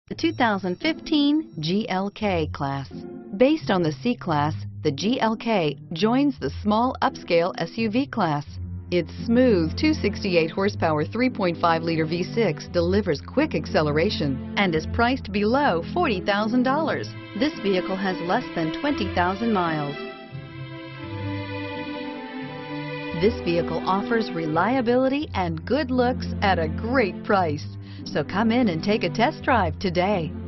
The 2015 GLK Class. Based on the C-Class, the GLK joins the small upscale SUV class. Its smooth 268 horsepower 3.5-liter V6 delivers quick acceleration and is priced below $40,000. This vehicle has less than 20,000 miles. This vehicle offers reliability and good looks at a great price. So come in and take a test drive today.